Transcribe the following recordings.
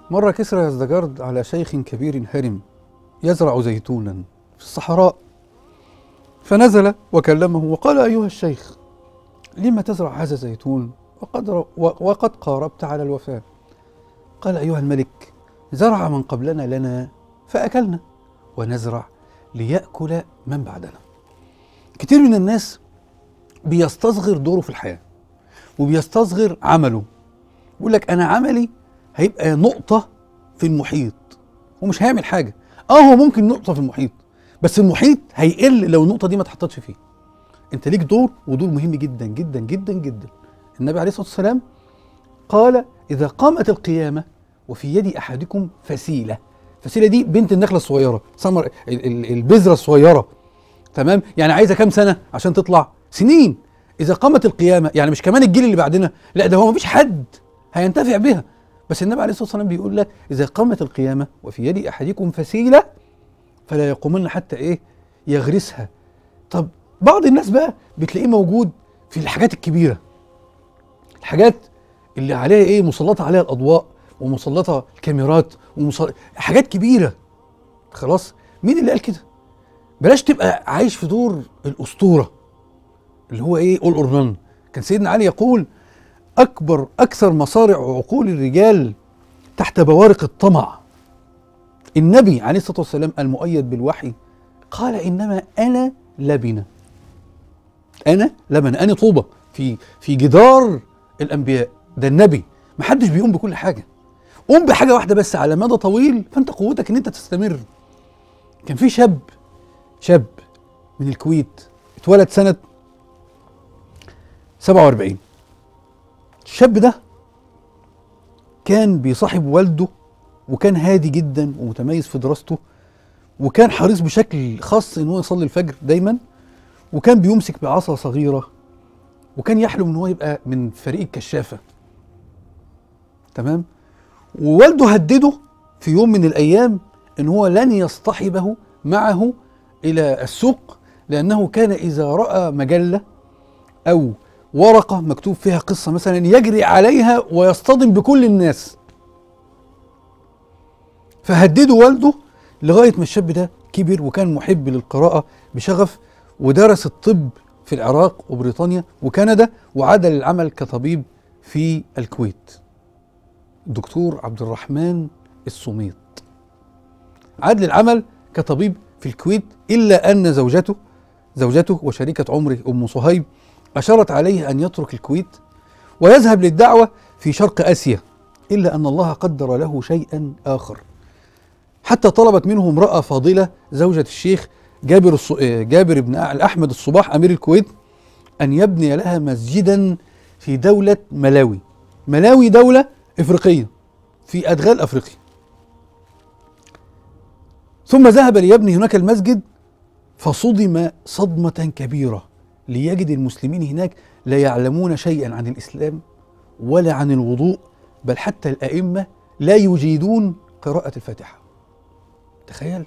مر كسرى يزدجرد على شيخ كبير هرم يزرع زيتونا في الصحراء، فنزل وكلمه وقال: أيها الشيخ، لم تزرع هذا الزيتون وقد قاربت على الوفاة؟ قال: أيها الملك، زرع من قبلنا لنا فأكلنا، ونزرع ليأكل من بعدنا. كتير من الناس بيستصغر دوره في الحياة وبيستصغر عمله، يقول لك أنا عملي هيبقى نقطة في المحيط ومش هيعمل حاجة. هو ممكن نقطة في المحيط، بس المحيط هيقل لو النقطة دي ما اتحطتش فيه. انت ليك دور، ودور مهم جدا جدا جدا جدا. النبي عليه الصلاة والسلام قال: إذا قامت القيامة وفي يد أحدكم فسيلة. فسيلة دي بنت النخلة الصغيرة، ثمر البذرة الصغيرة، تمام؟ يعني عايزة كام سنة عشان تطلع؟ سنين. إذا قامت القيامة يعني مش كمان الجيل اللي بعدنا، لا، ده هو مفيش حد هينتفع بها. بس النبي عليه الصلاة والسلام بيقول لك: إذا قامت القيامة وفي يد أحدكم فسيلة فلا يقومن حتى يغرسها. طب بعض الناس بقى بتلاقيه موجود في الحاجات الكبيرة، الحاجات اللي عليها مسلطة عليها الأضواء ومسلطة الكاميرات حاجات كبيرة. خلاص، مين اللي قال كده؟ بلاش تبقى عايش في دور الأسطورة اللي هو all or none. كان سيدنا علي يقول: أكثر مصارع عقول الرجال تحت بوارق الطمع. النبي عليه الصلاة والسلام المؤيد بالوحي قال: إنما أنا لبنة، أنا طوبة في جدار الأنبياء. ده النبي. محدش بيقوم بكل حاجة، قوم بحاجة واحدة بس على مدى طويل، فأنت قوتك إن أنت تستمر. كان في شاب من الكويت اتولد سنة 47. الشاب ده كان بيصاحب والده، وكان هادي جدا ومتميز في دراسته، وكان حريص بشكل خاص ان هو يصلي الفجر دايما، وكان بيمسك بعصا صغيرة، وكان يحلم ان هو يبقى من فريق الكشافة. تمام؟ ووالده هدده في يوم من الايام ان هو لن يصطحبه معه الى السوق، لانه كان اذا رأى مجلة او ورقة مكتوب فيها قصة مثلا يجري عليها ويصطدم بكل الناس. فهدده والده لغاية ما الشاب ده كبر وكان محب للقراءة بشغف، ودرس الطب في العراق وبريطانيا وكندا، وعاد للعمل كطبيب في الكويت. الدكتور عبد الرحمن الصميط عاد للعمل كطبيب في الكويت، إلا أن زوجته وشريكة عمره أم صهيب أشارت عليه أن يترك الكويت ويذهب للدعوة في شرق آسيا، إلا أن الله قدر له شيئا آخر، حتى طلبت منه امرأة فاضلة زوجة الشيخ جابر بن أحمد الصباح أمير الكويت أن يبني لها مسجدا في دولة ملاوي. ملاوي دولة إفريقية في أدغال أفريقيا. ثم ذهب ليبني هناك المسجد، فصدم صدمة كبيرة ليجد المسلمين هناك لا يعلمون شيئا عن الإسلام ولا عن الوضوء، بل حتى الأئمة لا يجيدون قراءة الفاتحة. تخيل.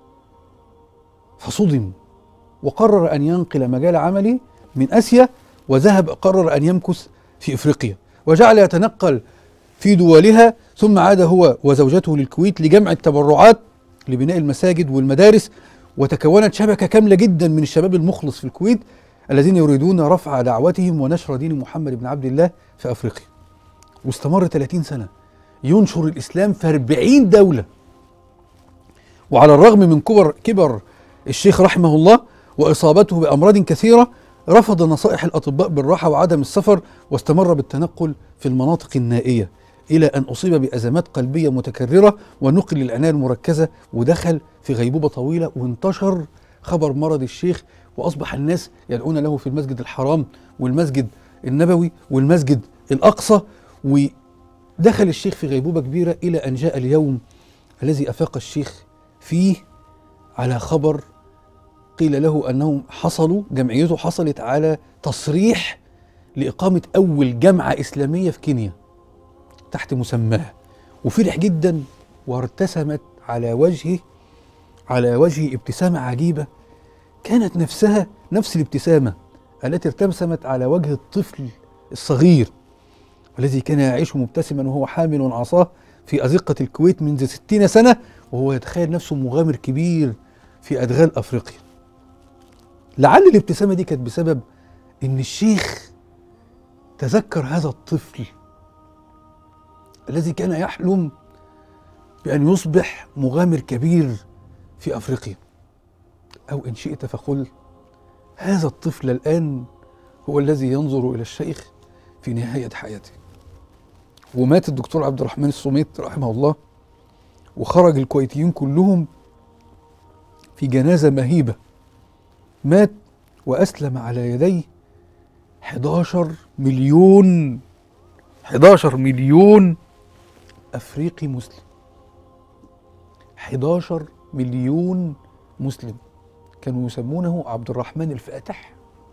فصدم وقرر أن ينقل مجال عمله من آسيا، قرر أن يمكث في إفريقيا، وجعل يتنقل في دولها، ثم عاد هو وزوجته للكويت لجمع التبرعات لبناء المساجد والمدارس. وتكونت شبكة كاملة جدا من الشباب المخلص في الكويت الذين يريدون رفع دعوتهم ونشر دين محمد بن عبد الله في أفريقيا. واستمر 30 سنة ينشر الإسلام في 40 دولة. وعلى الرغم من كبر الشيخ رحمه الله وإصابته بأمراض كثيرة، رفض نصائح الأطباء بالراحة وعدم السفر، واستمر بالتنقل في المناطق النائية، إلى أن أصيب بأزمات قلبية متكررة ونقل للعناية المركزة، ودخل في غيبوبة طويلة، وانتشر خبر مرض الشيخ، وأصبح الناس يدعون له في المسجد الحرام والمسجد النبوي والمسجد الأقصى. ودخل الشيخ في غيبوبة كبيرة، إلى أن جاء اليوم الذي أفاق الشيخ فيه على خبر قيل له أنهم جمعيته حصلت على تصريح لإقامة أول جامعة إسلامية في كينيا تحت مسماه. وفرح جدا، وارتسمت على وجهه ابتسامة عجيبة، كانت نفسها نفس الابتسامة التي ارتسمت على وجه الطفل الصغير الذي كان يعيش مبتسما وهو حامل عصاه في أزقة الكويت منذ 60 سنة، وهو يتخيل نفسه مغامر كبير في أدغال أفريقيا. لعل الابتسامة دي كانت بسبب إن الشيخ تذكر هذا الطفل الذي كان يحلم بأن يصبح مغامر كبير في أفريقيا، أو إن شئت فقل هذا الطفل الآن هو الذي ينظر إلى الشيخ في نهاية حياته. ومات الدكتور عبد الرحمن السميط رحمه الله، وخرج الكويتيين كلهم في جنازة مهيبة. مات وأسلم على يديه 11 مليون أفريقي مسلم. 11 مليون مسلم كانوا يسمونه عبد الرحمن الفاتح.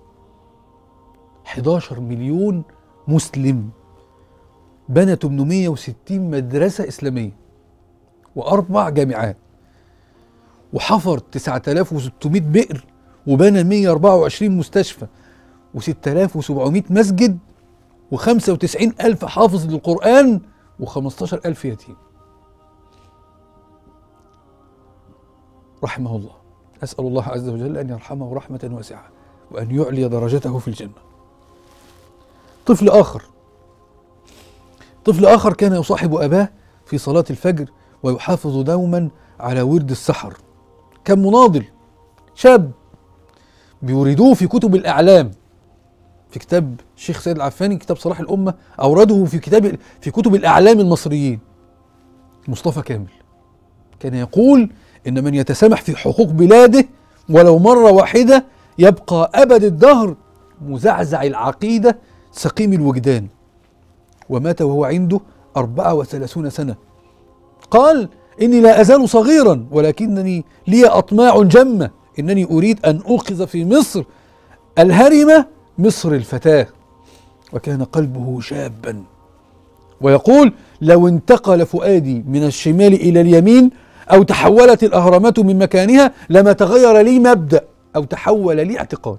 11 مليون مسلم بنى 860 مدرسة إسلامية و4 جامعات، وحفر 9600 بئر، وبنى 124 مستشفى و6700 مسجد، و95000 حافظ للقرآن، و15000 يتيم. رحمه الله. أسأل الله عز وجل أن يرحمه رحمة واسعة، وأن يعلي درجته في الجنة. طفل آخر كان يصاحب أباه في صلاة الفجر، ويحافظ دوما على ورد السحر. كان مناضل شاب بيوردوه في كتب الأعلام. في كتاب الشيخ سيد العفاني، كتاب صلاح الأمة، أورده في كتب الأعلام المصريين. مصطفى كامل كان يقول إن من يتسامح في حقوق بلاده ولو مرة واحدة يبقى أبد الدهر مزعزع العقيدة سقيم الوجدان. ومات وهو عنده 34 سنة. قال: إني لا أزال صغيرا، ولكنني لي أطماع جمة، إنني أريد أن أوقظ في مصر الهرمة، مصر الفتاة. وكان قلبه شابا، ويقول: لو انتقل فؤادي من الشمال إلى اليمين، أو تحولت الأهرامات من مكانها، لما تغير لي مبدأ أو تحول لي اعتقاد.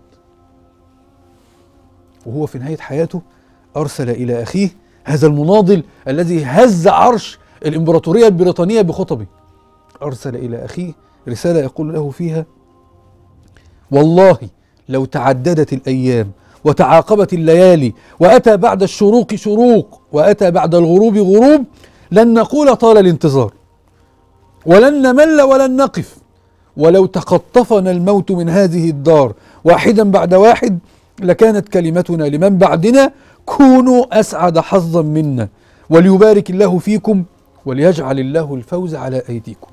وهو في نهاية حياته أرسل إلى أخيه هذا المناضل الذي هز عرش الإمبراطورية البريطانية بخطبه، أرسل إلى أخيه رسالة يقول له فيها: والله لو تعددت الأيام وتعاقبت الليالي، وأتى بعد الشروق شروق، وأتى بعد الغروب غروب، لن نقول طال الانتظار، ولن نمل ولن نقف، ولو تخطفنا الموت من هذه الدار واحدا بعد واحد، لكانت كلمتنا لمن بعدنا: كونوا أسعد حظا منا، وليبارك الله فيكم، وليجعل الله الفوز على أيديكم.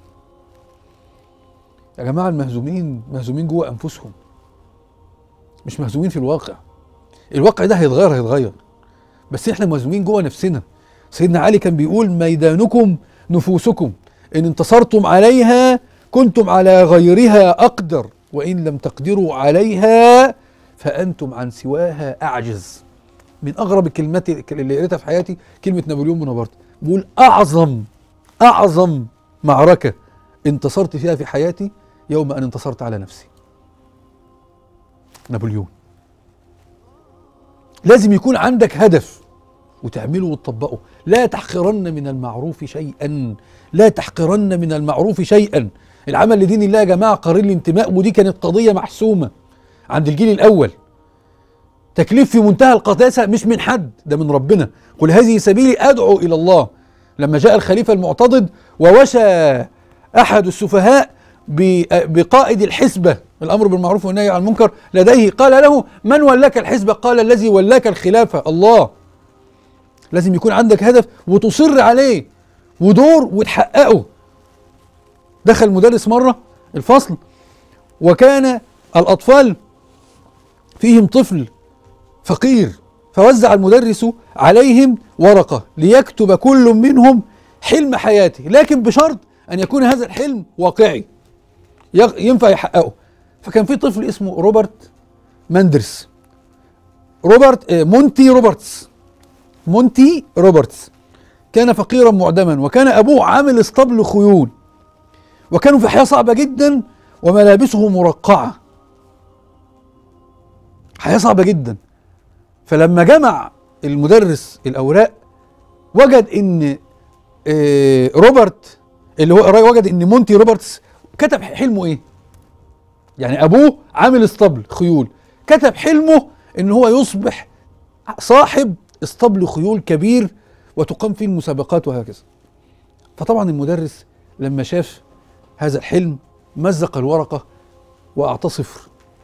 يا جماعة، المهزومين مهزومين جوه أنفسهم، مش مهزومين في الواقع. الواقع ده هيتغير، بس احنا مهزومين جوه نفسنا. سيدنا علي كان بيقول: ميدانكم نفوسكم، إن انتصرتم عليها كنتم على غيرها أقدر، وإن لم تقدروا عليها فأنتم عن سواها أعجز. من أغرب الكلمات اللي قريتها في حياتي كلمة نابليون بونابرت، بيقول: أعظم معركة انتصرت فيها في حياتي يوم أن انتصرت على نفسي. نابليون. لازم يكون عندك هدف وتعمله وتطبقه. لا تحقرن من المعروف شيئا، لا تحقرن من المعروف شيئا. العمل لدين الله يا جماعة قرين الانتماء، ودي كانت قضية محسومة عند الجيل الأول. تكليف في منتهى القداسة، مش من حد، ده من ربنا. قل هذه سبيلي أدعو إلى الله. لما جاء الخليفة المعتضد ووشى أحد السفهاء بقائد الحسبة، الأمر بالمعروف والنهي عن المنكر لديه، قال له: من ولاك الحسبة؟ قال: الذي ولاك الخلافة، الله. لازم يكون عندك هدف وتصر عليه ودور وتحققه. دخل مدرس مرة الفصل، وكان الأطفال فيهم طفل فقير، فوزع المدرس عليهم ورقة ليكتب كل منهم حلم حياته، لكن بشرط أن يكون هذا الحلم واقعي ينفع يحققه. فكان في طفل اسمه روبرت ماندرس، مونتي روبرتس. كان فقيرا معدما، وكان أبوه عامل اسطبل خيول، وكانوا في حياة صعبة جدا، وملابسه مرقعة، حياة صعبة جدا. فلما جمع المدرس الأوراق وجد إن روبرت اللي هو وجد ان مونتي روبرتس كتب حلمه ايه؟ يعني ابوه عامل اسطبل خيول، كتب حلمه ان هو يصبح صاحب اسطبل خيول كبير وتقام فيه المسابقات وهكذا. فطبعا المدرس لما شاف هذا الحلم مزق الورقة وأعطاه 0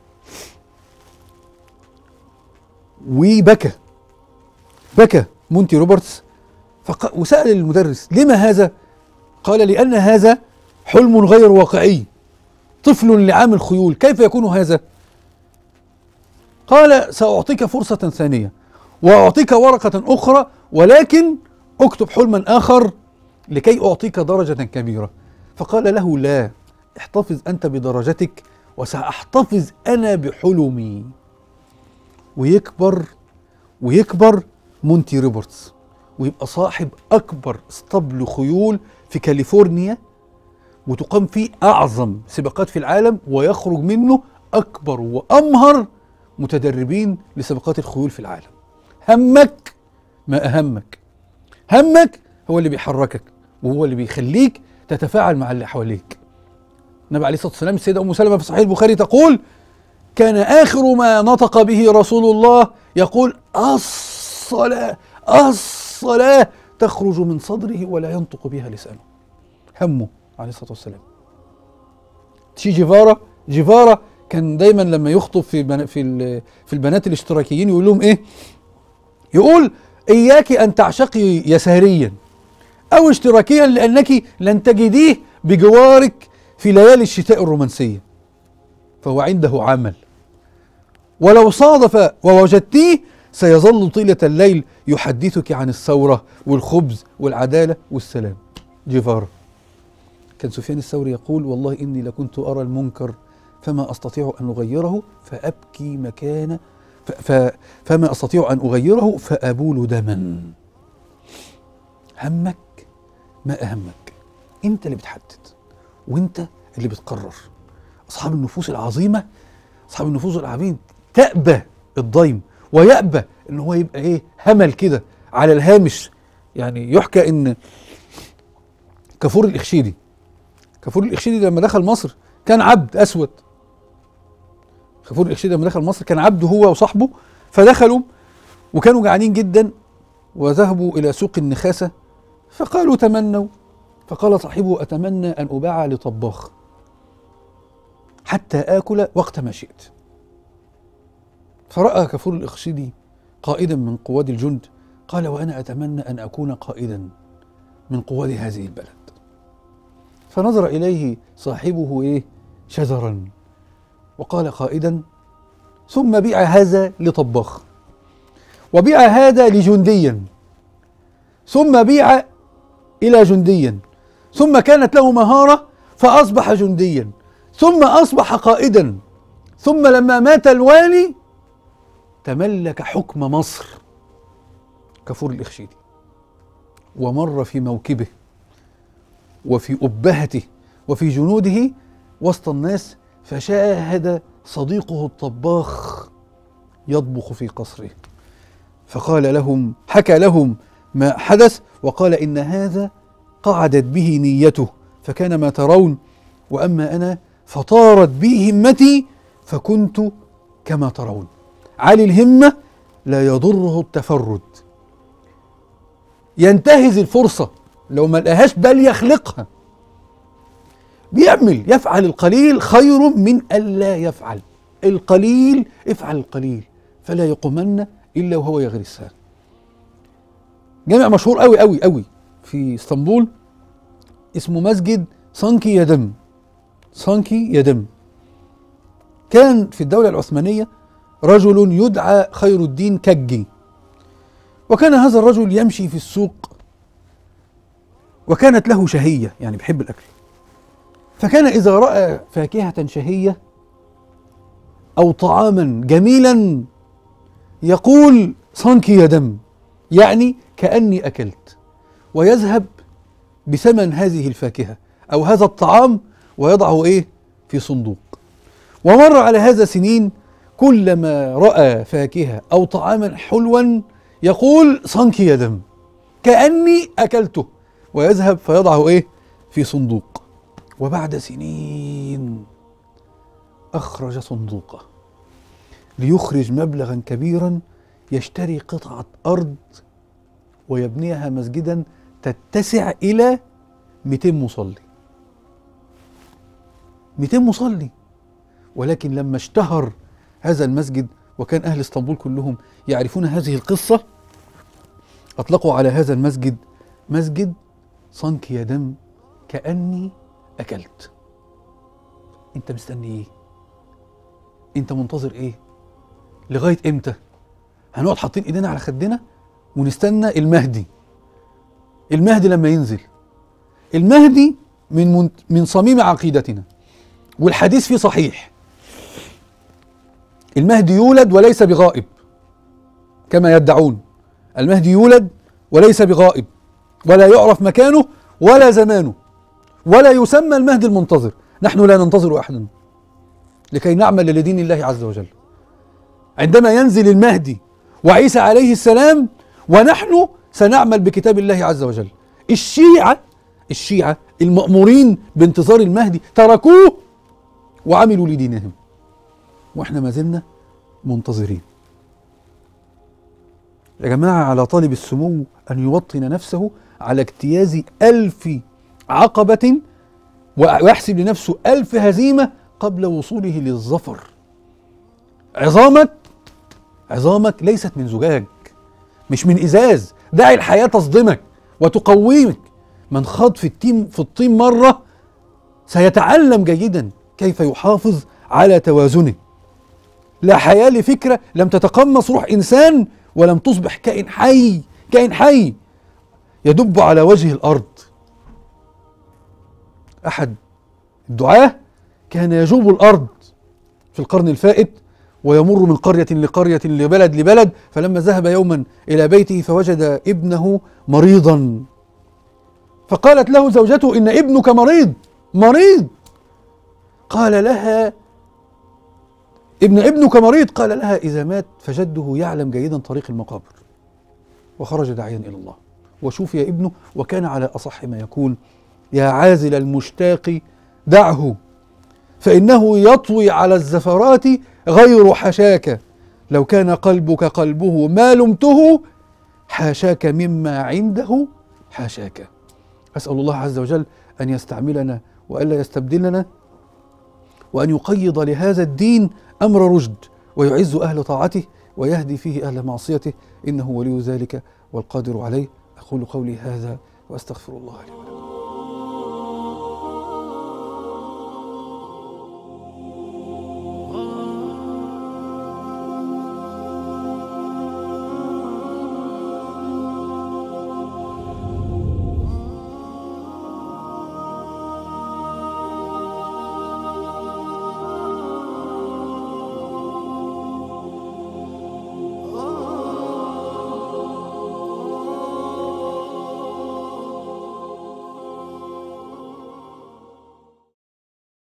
وبكى. بكى مونتي روبرتس وسأل المدرس: لما هذا؟ قال: لأن هذا حلم غير واقعي، طفل لعامل خيول، كيف يكون هذا؟ قال: سأعطيك فرصة ثانية وأعطيك ورقة أخرى، ولكن اكتب حلما آخر لكي أعطيك درجة كبيرة. فقال له: لا، احتفظ أنت بدرجتك وسأحتفظ أنا بحلمي. ويكبر مونتي روبرتس ويبقى صاحب أكبر اسطبل خيول في كاليفورنيا، وتقام فيه أعظم سباقات في العالم، ويخرج منه أكبر وأمهر متدربين لسباقات الخيول في العالم. همك ما أهمك، همك هو اللي بيحركك وهو اللي بيخليك تتفاعل مع اللي حواليك. النبي عليه الصلاة والسلام، السيدة أم سلمة في صحيح البخاري تقول: كان آخر ما نطق به رسول الله يقول: الصلاة الصلاة تخرج من صدره ولا ينطق بها لسانه. همه عليه الصلاة والسلام. تشي جيفارا كان دايما لما يخطب في البنات الاشتراكيين يقول لهم ايه؟ يقول: إياك أن تعشقي يساريا أو اشتراكيا، لأنك لن تجديه بجوارك في ليالي الشتاء الرومانسية، فهو عنده عمل، ولو صادف ووجدتيه سيظل طيلة الليل يحدثك عن الثورة والخبز والعدالة والسلام. جيفارا. كان سفيان الثوري يقول: والله إني لكنت أرى المنكر فما أستطيع أن أغيره فأبكي مكان فما أستطيع أن أغيره فأبول دما. همك ما أهمك، أنت اللي بتحدد وأنت اللي بتقرر. أصحاب النفوس العظيمة، أصحاب النفوس العظيمة تأبى الضيم ويأبى إن هو يبقى إيه، همل كده على الهامش. يعني يحكى إن كافور الإخشيدي لما دخل مصر كان عبد أسود. كافور الإخشيدي لما دخل مصر كان عبد هو وصاحبه، فدخلوا وكانوا جعانين جدا وذهبوا إلى سوق النخاسة فقالوا تمنوا، فقال صاحبه: أتمنى أن أباع لطباخ حتى آكل وقت ما شئت. فرأى كافور الإخشيدي قائدا من قواد الجند، قال: وأنا أتمنى أن أكون قائدا من قواد هذه البلد. فنظر إليه صاحبه إيه؟ شذرا، وقال قائدا: ثم بيع هذا لطباخ، وبيع هذا لجنديا، ثم بيع إلى جنديا، ثم كانت له مهارة فأصبح جنديا، ثم أصبح قائدا، ثم لما مات الوالي تملك حكم مصر كافور الإخشيدي، ومر في موكبه وفي أبهته وفي جنوده وسط الناس، فشاهد صديقه الطباخ يطبخ في قصره، فقال لهم، حكى لهم ما حدث، وقال: إن هذا قعدت به نيته فكان ما ترون، وأما أنا فطارت بي همتي فكنت كما ترون. عالي الهمة لا يضره التفرد، ينتهز الفرصة لو ما لقاهاش بل يخلقها، يفعل القليل خير من ألا يفعل القليل. افعل القليل فلا يقومن إلا وهو يغرسها. جامع مشهور قوي قوي قوي في اسطنبول اسمه مسجد سانكي يدم. سانكي يدم كان في الدولة العثمانية رجل يدعى خير الدين كجي، وكان هذا الرجل يمشي في السوق وكانت له شهية، يعني بيحب الأكل، فكان إذا رأى فاكهة شهية أو طعاما جميلا يقول: سانكي يدم، يعني كأني أكلت، ويذهب بثمن هذه الفاكهة أو هذا الطعام ويضعه إيه؟ في صندوق. ومر على هذا سنين، كلما رأى فاكهة أو طعاما حلوا يقول: سانكي يدم، كأني أكلته. ويذهب فيضعه إيه؟ في صندوق. وبعد سنين أخرج صندوقه ليخرج مبلغا كبيرا يشتري قطعة أرض ويبنيها مسجدا تتسع إلى 200 مصلي. 200 مصلي. ولكن لما اشتهر هذا المسجد وكان أهل اسطنبول كلهم يعرفون هذه القصة، أطلقوا على هذا المسجد مسجد صنك يا دم كأني أكلت. أنت مستني إيه؟ أنت منتظر إيه؟ لغاية إمتى؟ هنقعد حاطين إيدينا على خدنا ونستنى المهدي. المهدي لما ينزل. المهدي من صميم عقيدتنا، والحديث فيه صحيح. المهدي يولد وليس بغائب كما يدعون. المهدي يولد وليس بغائب، ولا يعرف مكانه ولا زمانه، ولا يسمى المهدي المنتظر. نحن لا ننتظر أحدا لكي نعمل لدين الله عز وجل. عندما ينزل المهدي وعيسى عليه السلام ونحن سنعمل بكتاب الله عز وجل. الشيعة المأمورين بانتظار المهدي تركوه وعملوا لدينهم، واحنا ما زلنا منتظرين. يا جماعة، على طالب السمو أن يوطن نفسه على اجتياز 1000 عقبة ويحسب لنفسه 1000 هزيمة قبل وصوله للظفر. عظامك ليست من زجاج، مش من إزاز. دع الحياة تصدمك وتقويمك. من خاض في الطين مرة سيتعلم جيدا كيف يحافظ على توازنه. لا حياة لفكرة لم تتقمص روح إنسان ولم تصبح كائن حي يدب على وجه الأرض. أحد الدعاة كان يجوب الأرض في القرن الفائت ويمر من قرية لقرية لبلد لبلد، فلما ذهب يوما إلى بيته فوجد ابنه مريضا، فقالت له زوجته: إن ابنك مريض. قال لها: ابنك مريض. قال لها: إذا مات فجده يعلم جيدا طريق المقابر. وخرج داعيا إلى الله وشوفي ابنه، وكان على أصح ما يكون: يا عازل المشتاق دعه فإنه يطوي على الزفرات غير حشاك، لو كان قلبك قلبه ما لمته، حاشاك مما عنده حاشاك. أسأل الله عز وجل أن يستعملنا وألا يستبدلنا، وأن يقيض لهذا الدين أمر رشد، ويعز أهل طاعته ويهدي فيه أهل معصيته، إنه ولي ذلك والقادر عليه. أقول قولي هذا وأستغفر الله لي ولكم.